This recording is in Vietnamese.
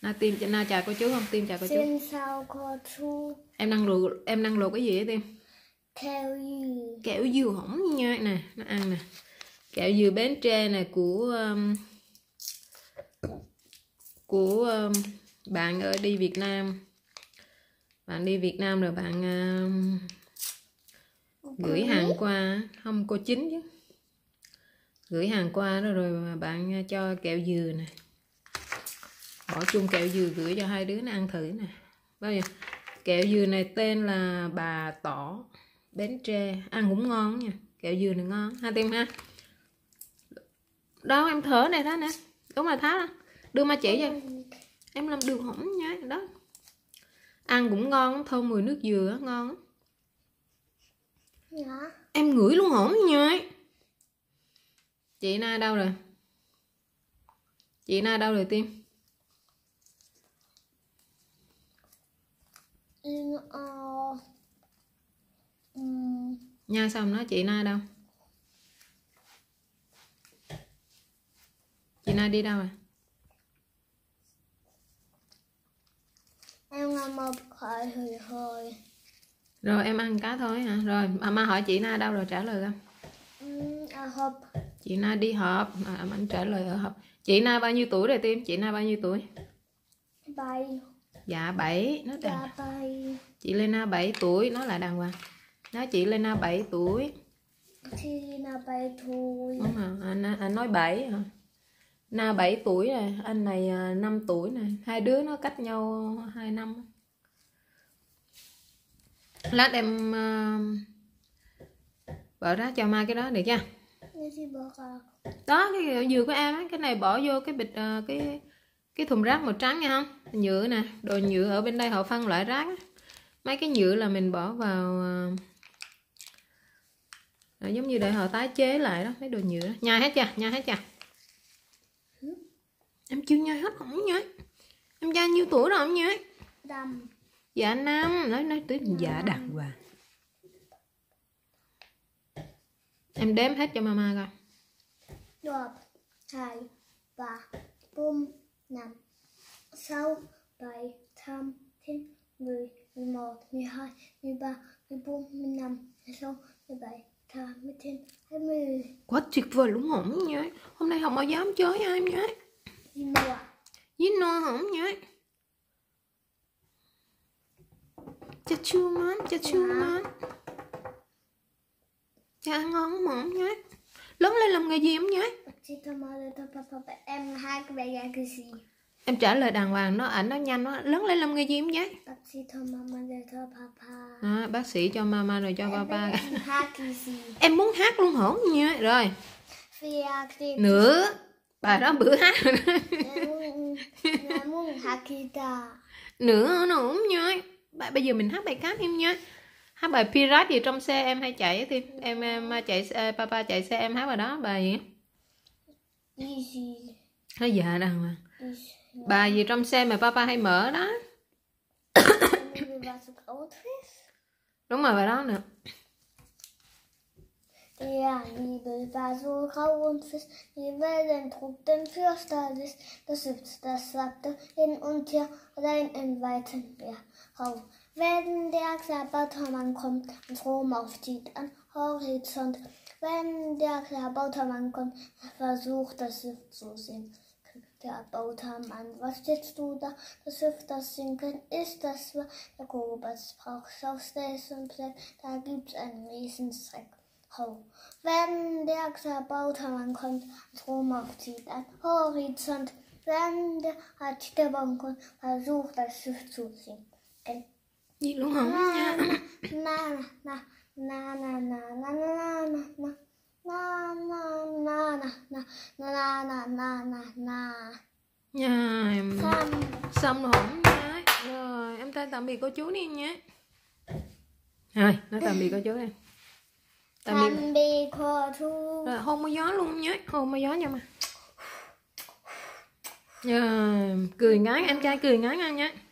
Na tim na chào cô chú không? Tim chào cô chú. Xin chào cô chú. Em đang luộc cái gì vậy Tim? Kẹo dừa. Kẹo dừa hỏng nha nè, nó ăn nè. Kẹo dừa Bến Tre này của bạn ở đi Việt Nam. Bạn đi Việt Nam rồi bạn gửi hàng qua, không cô Chính chứ. Gửi hàng qua đó rồi bạn cho kẹo dừa nè. Bỏ chung kẹo dừa gửi cho hai đứa nó ăn thử nè. Bao giờ kẹo dừa này tên là Bà Tỏ Bến Tre, ăn cũng ngon nha. Kẹo dừa này ngon ha Tim ha. Đó em thở này đó nè. Đúng rồi Tháo đó. Đưa ma chỉ cho. Em làm đường hỏng nha đó. Ăn cũng ngon, thơm mùi nước dừa ngon. Dạ. Em ngửi luôn hỏng nha. Chị Na đâu rồi? Chị Na đâu rồi Tim? Nha sao em nói chị Na đâu? Chị Na đi đâu rồi? Em ngâm một khỏi hồi. Rồi em ăn cá thôi hả? Rồi mà hỏi chị Na đâu rồi trả lời không? Ở hộp. Chị Na đi họp, anh trả lời ở họp. Chị Na bao nhiêu tuổi rồi Tim? Chị Na bao nhiêu tuổi? 7. Dạ 7. Nói Dạ 7. Chị Lena 7 tuổi, nói lại đàng hoàng. Nói chị Lena 7 tuổi. Chị là 7 tuổi. Đúng rồi, anh nói 7 hả? Na 7 tuổi rồi, anh này 5 tuổi này. Hai đứa nó cách nhau 2 năm. Lát em bỏ ra cho ma cái đó được chưa? Đó cái dừa của em á, cái này bỏ vô cái bịch cái thùng rác màu trắng nha không? Nhựa nè, đồ nhựa ở bên đây họ phân loại rác á. Mấy cái nhựa là mình bỏ vào giống như để họ tái chế lại đó, mấy đồ nhựa đó. Nhai hết chưa? Nhai hết chưa? Em chưa nhai hết không nhai. Em bao nhiêu tuổi rồi không nhai? 5. Dạ 5, nói tới dạ đàng hoàng. Em đếm hết cho mama coi. 1, 2, 3, 4, 5, 6, 7, 8, 9, 10, 11, 12, 13, 14, 15, 16, 17, 18, 19, 20. Quá tuyệt vời đúng không nhá. Hôm nay không ai dám chơi em nhá. Với no không nhá. Chà chua mắm, chà chua mắm. Chà ngon không nhá. Lớn lên làm nghề gì không nhá? Em hai cái bé cái gì? Em trả lời đàng hoàng nó, ảnh nó nhanh nó. Lớn lên làm nghề gì không nhá? Bác sĩ cho mama rồi cho papa. À, bác sĩ cho mama rồi cho papa. Em hát cái gì? Em muốn hát luôn hả nhá. Rồi. Nữa. Bà đó bữa hát rồi đó. Em muốn hát guitar. Nữa nó cũng nhá. Bây giờ mình hát bài khác em nhá. Hát bài Pirate gì trong xe em hay chạy thì em chạy papa chạy xe em hát bài đó bài gì? Hay dạ đàng hoàng. Bài gì trong xe mà papa hay mở đó. Đúng rồi bài đó nữa. Der Nebel war so grau und fest, die Wellen trugten fürchterlich, das Schiff, das schwappte hin und her, allein im weiten Meerraum. Wenn der Klabautermann kommt und Strom aufzieht am Horizont, wenn der Klabautermann kommt, versucht das Schiff zu sinken. Der Bautermann, was stehtst du da? Das Schiff, das sinken ist, das war der Kobers braucht Schaufstess und Blech, da gibt's einen Riesenstreck. Wenn der Klabautermann kommt, Strom aufzieht am Horizont, wenn der Architekt kommt, versucht das Schiff zu sinken. Gì luôn không nha. Nha em xong rồi không nha. Rồi em tay tạm biệt cô chú đi nha. Rồi nói tạm biệt cô chú đi. Tạm biệt cô chú. Rồi hôn môi gió luôn nhé. Hôn môi gió nha mà. Rồi cười ngái, em trai cười ngái ngon nhé.